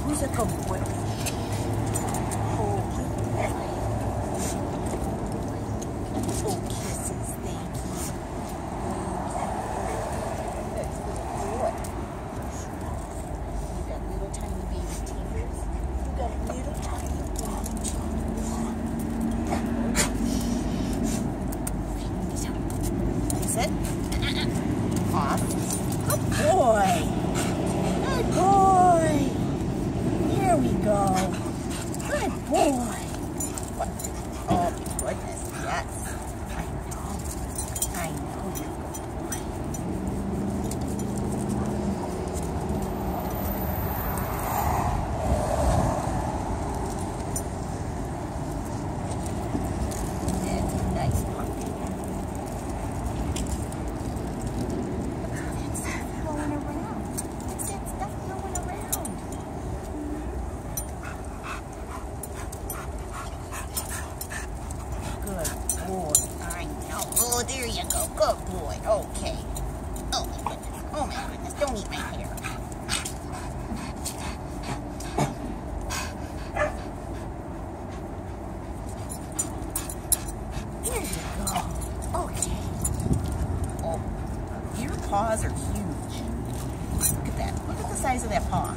Who's a good boy? Oh, kisses, thank you. That's a good boy. You got little tiny baby tears. You got little tiny baby tears. That's it. Off. Good boy. Good boy. Here we go. Good boy. What? Oh, goodness, yes. I know. I know you're a good boy. That's a nice puppy. It's going around. What's that stuff going around? Good boy. I know. Oh, there you go. Good boy. Okay. Oh, my goodness. Oh, my goodness. Don't eat my hair. There you go. Okay. Oh, your paws are huge. Look at that. Look at the size of that paw.